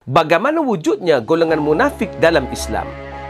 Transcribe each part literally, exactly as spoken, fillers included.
Bagaimana wujudnya golongan munafik dalam Islam?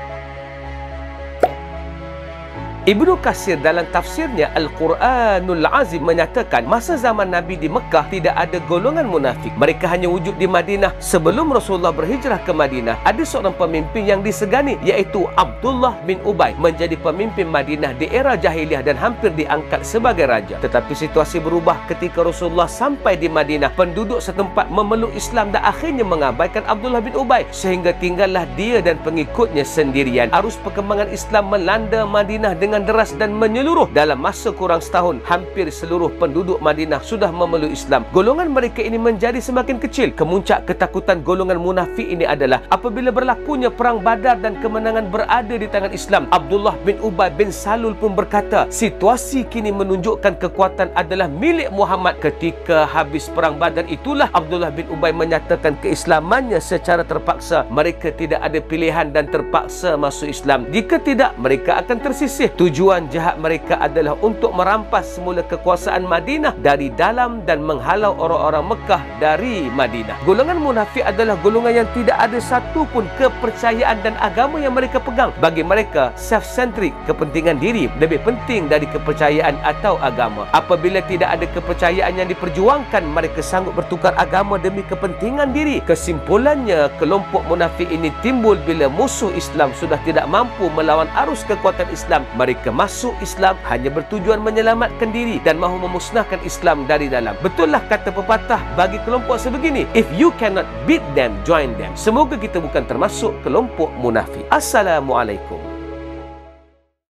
Ibnu Katsir dalam tafsirnya Al-Quranul Azim menyatakan masa zaman Nabi di Mekah tidak ada golongan munafik. Mereka hanya wujud di Madinah. Sebelum Rasulullah berhijrah ke Madinah, ada seorang pemimpin yang disegani, iaitu Abdullah bin Ubay, menjadi pemimpin Madinah di era jahiliyah dan hampir diangkat sebagai raja. Tetapi situasi berubah ketika Rasulullah sampai di Madinah. Penduduk setempat memeluk Islam dan akhirnya mengabaikan Abdullah bin Ubay, sehingga tinggallah dia dan pengikutnya sendirian. Arus perkembangan Islam melanda Madinah dengan dengan deras dan menyeluruh. Dalam masa kurang setahun, hampir seluruh penduduk Madinah sudah memeluk Islam. Golongan mereka ini menjadi semakin kecil. Kemuncak ketakutan golongan munafik ini adalah apabila berlakunya perang Badar dan kemenangan berada di tangan Islam. Abdullah bin Ubay bin Salul pun berkata, situasi kini menunjukkan kekuatan adalah milik Muhammad. Ketika habis perang Badar itulah Abdullah bin Ubay menyatakan keislamannya secara terpaksa. Mereka tidak ada pilihan dan terpaksa masuk Islam. Jika tidak, mereka akan tersisih. Tujuan jahat mereka adalah untuk merampas semula kekuasaan Madinah dari dalam dan menghalau orang-orang Mekah dari Madinah. Golongan munafik adalah golongan yang tidak ada satu pun kepercayaan dan agama yang mereka pegang. Bagi mereka, self-centric, kepentingan diri lebih penting dari kepercayaan atau agama. Apabila tidak ada kepercayaan yang diperjuangkan, mereka sanggup bertukar agama demi kepentingan diri. Kesimpulannya, kelompok munafik ini timbul bila musuh Islam sudah tidak mampu melawan arus kekuatan Islam. Mereka masuk Islam hanya bertujuan menyelamatkan diri dan mahu memusnahkan Islam dari dalam. Betullah kata pepatah bagi kelompok sebegini, if you cannot beat them, join them. Semoga kita bukan termasuk kelompok munafik. Assalamualaikum.